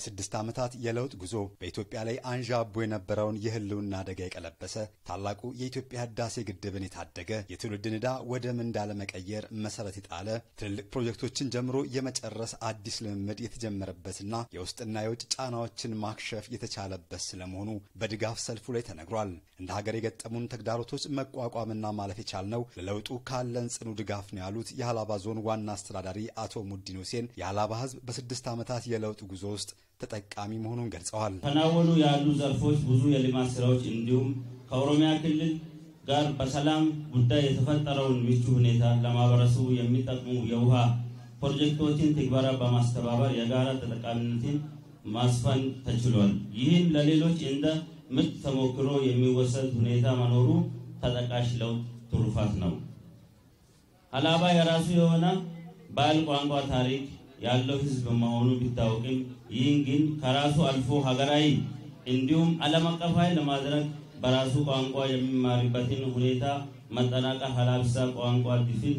የስድስት ዓመታት የለውጥ ጉዞ በኢትዮጵያ ላይ አንዣቦ የነበረውን የህልውና አደጋ የቀለበሰ ታላቁ የኢትዮጵያ ህዳሴ ግድብን የታደገ የትውልድን ዕዳ ወደ ምንዳ ለመቀየር መሰረት የጣለ ትልልቅ ፕሮጀክቶችን ጀምሮ የመጨረስ አዲስ ልምምድ የተጀመረበትና የውስጥና የውጭ ጫናዎችን ማክሸፍ የተቻለበት ስለመሆኑ በድጋፍ ሰልፉ ላይ ተነግሯል። እንደ ሀገር የገጠሙን ተግዳሮቶች መቋቋምና ማለፍ የቻልነው ለለውጡ ካለን ጽኑ ድጋፍ ነው ያሉት የሃላባ ዞን ዋና አስተዳዳሪ አቶ ሙዲን ሁሴን የሃላባ ህዝብ በስድስት ዓመታት የለውጥ ጉዞ ውስጥ ተጠቃሚ መሆኑን ገልጸዋል። ተናወሉ ያሉ ዘርፎች ብዙ የልማት ስራዎች እንዲሁም ከኦሮሚያ ክልል ጋር በሰላም ጉዳይ የተፈጠረውን ምቹ ሁኔታ ለማህበረሰቡ የሚጠቅሙ የውሃ ፕሮጀክቶችን ትግበራ በማስተባበር የጋራ ተጠቃሚነትን ማስፈን ተችሏል። ይህም ለሌሎች እንደ ምርጥ ተሞክሮ የሚወሰድ ሁኔታ መኖሩ ተጠቃሽ ለውጥ ትሩፋት ነው። ሃላባ የራሱ የሆነ ባህል፣ ቋንቋ፣ ታሪክ ያለው ህዝብ መሆኑ ቢታወቅም ይህን ግን ከራሱ አልፎ ሀገራዊ እንዲሁም ዓለም አቀፋዊ ለማድረግ በራሱ ቋንቋ የሚማርበትን ሁኔታ መጠናቀቅ ሃላብሳ ቋንቋ ድፍን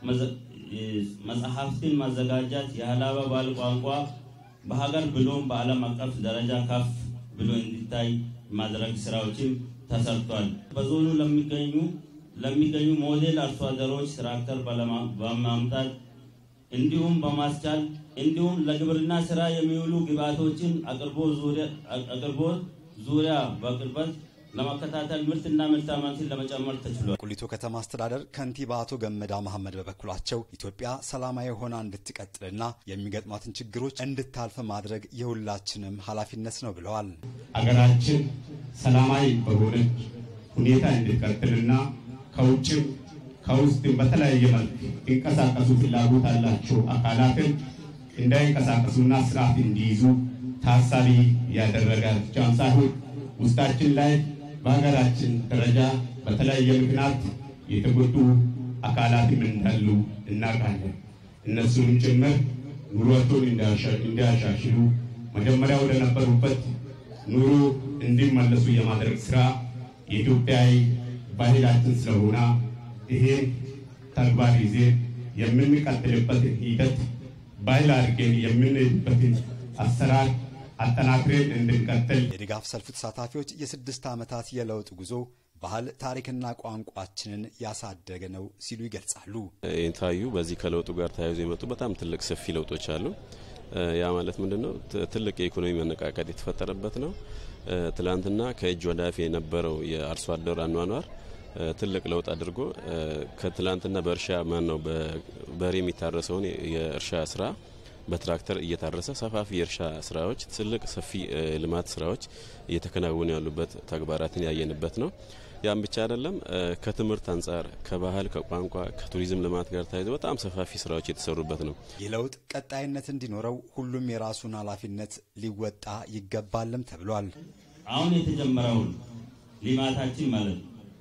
መጽሐፍትን ማዘጋጀት የሃላባ ባህል ቋንቋ በሀገር ብሎም በዓለም አቀፍ ደረጃ ከፍ ብሎ እንዲታይ ማድረግ ስራዎችን ተሰርቷል። በዞኑ ለሚገኙ ሞዴል አርሶ አደሮች ትራክተር በማምጣት እንዲሁም በማስቻል እንዲሁም ለግብርና ስራ የሚውሉ ግብአቶችን አቅርቦት ዙሪያ በቅርበት ለማከታተል ምርትና ምርታማነትን ለመጨመር ተችሏል። ቁሊቶ ከተማ አስተዳደር ከንቲባ አቶ ገመዳ መሐመድ በበኩላቸው ኢትዮጵያ ሰላማዊ ሆና እንድትቀጥልና የሚገጥሟትን ችግሮች እንድታልፍ ማድረግ የሁላችንም ኃላፊነት ነው ብለዋል። አገራችን ሰላማዊ በሆነች ሁኔታ እንድትቀጥልና ከውጭም ከውስጥም በተለያየ መልክ እንቀሳቀሱ ፍላጎት ያላቸው አካላትን እንዳይንቀሳቀሱና ስርዓት እንዲይዙ ታሳቢ ያደረገ ብቻ ሳይሆን ውስጣችን ላይ በሀገራችን ደረጃ በተለያየ ምክንያት የተጎዱ አካላትም እንዳሉ እናውቃለን። እነሱንም ጭምር ኑሮቸውን እንዲያሻሽሉ መጀመሪያ ወደ ነበሩበት ኑሮ እንዲመለሱ የማድረግ ስራ የኢትዮጵያዊ ባህላችን ስለሆነ ይሄ ተግባር ይዘን የምንቀጥልበት ሂደት ባህል አድርገን የምንሄድበትን አሰራር አጠናክረን እንድንቀጥል የድጋፍ ሰልፉ ተሳታፊዎች የስድስት ዓመታት የለውጥ ጉዞ ባህል፣ ታሪክና ቋንቋችንን ያሳደገ ነው ሲሉ ይገልጻሉ። እንታዩ በዚህ ከለውጡ ጋር ተያይዞ የመጡ በጣም ትልቅ ሰፊ ለውጦች አሉ። ያ ማለት ምንድነው? ትልቅ የኢኮኖሚ መነቃቃት የተፈጠረበት ነው። ትላንትና ከእጅ ወደ አፍ የነበረው የአርሶ አደር አኗኗር ትልቅ ለውጥ አድርጎ ከትላንትና በእርሻ በበሬ የሚታረሰውን የእርሻ ስራ በትራክተር እየታረሰ ሰፋፊ የእርሻ ስራዎች ትልቅ ሰፊ ልማት ስራዎች እየተከናወኑ ያሉበት ተግባራትን ያየንበት ነው። ያም ብቻ አይደለም። ከትምህርት አንፃር ከባህል፣ ከቋንቋ፣ ከቱሪዝም ልማት ጋር ተያይዞ በጣም ሰፋፊ ስራዎች የተሰሩበት ነው። የለውጥ ቀጣይነት እንዲኖረው ሁሉም የራሱን ኃላፊነት ሊወጣ ይገባልም ተብሏል። አሁን የተጀመረው ልማታችን ማለት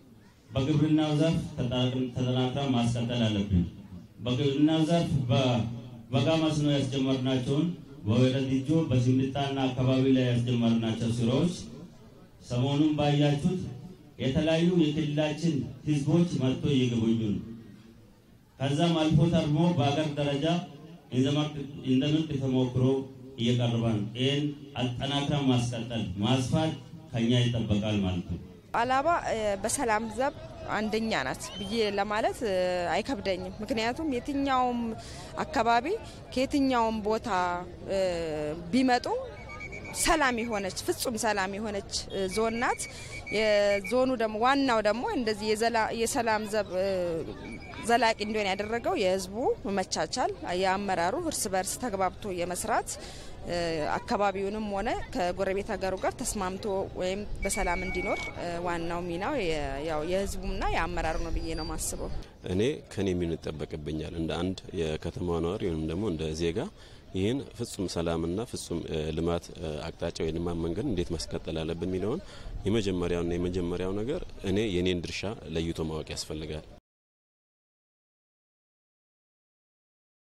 በግብርናው ዘርፍ ተጠናክረን ማስቀጠል አለብን። በግብርናው ዘርፍ በጋ መስኖ ያስጀመርናቸውን በወረዲጆ በሲምቢጣና አካባቢ ላይ ያስጀመርናቸው ስራዎች ሰሞኑን ባያችሁት የተለያዩ የክልላችን ህዝቦች መጥቶ እየጎበኙ ነው። ከዛም አልፎ ተርሞ በአገር ደረጃ እንደ ምርጥ ተሞክሮ እየቀረበ ነው። ይህን አጠናክረን ማስቀጠል ማስፋት ከኛ ይጠበቃል ማለት ነው። ሃላባ በሰላም ዘብ አንደኛ ናት ብዬ ለማለት አይከብደኝም። ምክንያቱም የትኛውም አካባቢ ከየትኛውም ቦታ ቢመጡ ሰላም የሆነች ፍጹም ሰላም የሆነች ዞን ናት። የዞኑ ደግሞ ዋናው ደግሞ እንደዚህ የሰላም ዘብ ዘላቂ እንዲሆን ያደረገው የህዝቡ መቻቻል፣ የአመራሩ እርስ በርስ ተግባብቶ የመስራት አካባቢውንም ሆነ ከጎረቤት ሀገሩ ጋር ተስማምቶ ወይም በሰላም እንዲኖር ዋናው ሚናው ያው የህዝቡና የአመራሩ ነው ብዬ ነው ማስበው። እኔ ከኔ ምን ይጠበቅብኛል እንደ አንድ የከተማው ነዋሪ ወይም ደግሞ እንደ ዜጋ ይህን ፍጹም ሰላምና ፍጹም ልማት አቅጣጫው የልማት መንገድ እንዴት ማስቀጠል አለብን የሚለውን የመጀመሪያው ነገር እኔ የኔን ድርሻ ለይቶ ማወቅ ያስፈልጋል።